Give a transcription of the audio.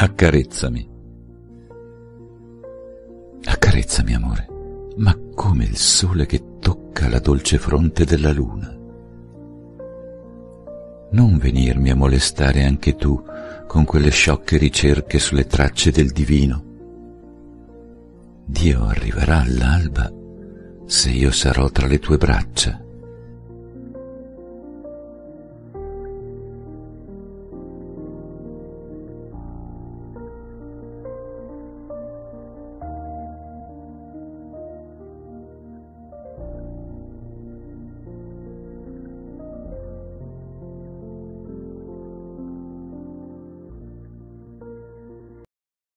Accarezzami. Accarezzami, amore, ma come il sole che tocca la dolce fronte della luna. Non venirmi a molestare anche tu con quelle sciocche ricerche sulle tracce del divino. Dio arriverà all'alba se io sarò tra le tue braccia.